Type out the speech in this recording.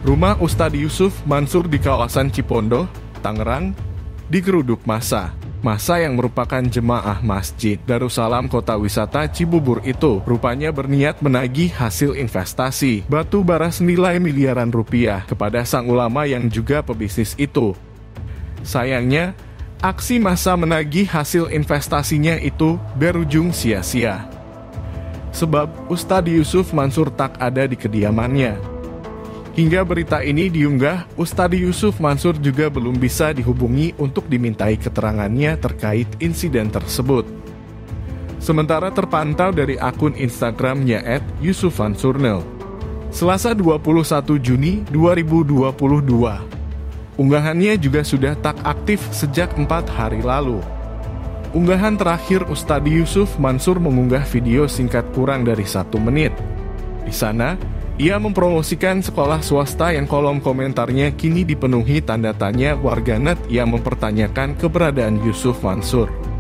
Rumah Ustadz Yusuf Mansur di kawasan Cipondoh, Tangerang, digeruduk massa. Massa yang merupakan jemaah Masjid Darussalam Kota Wisata Cibubur itu rupanya berniat menagih hasil investasi batu bara senilai miliaran rupiah kepada sang ulama yang juga pebisnis itu. Sayangnya, aksi massa menagih hasil investasinya itu berujung sia-sia. Sebab Ustadz Yusuf Mansur tak ada di kediamannya. Hingga berita ini diunggah, Ustadz Yusuf Mansur juga belum bisa dihubungi untuk dimintai keterangannya terkait insiden tersebut. Sementara terpantau dari akun Instagramnya @yusufansurnel, Selasa 21 Juni 2022. Unggahannya juga sudah tak aktif sejak 4 hari lalu. Unggahan terakhir Ustadz Yusuf Mansur mengunggah video singkat kurang dari 1 menit. Di sana, ia mempromosikan sekolah swasta yang kolom komentarnya kini dipenuhi tanda tanya warganet yang mempertanyakan keberadaan Yusuf Mansur.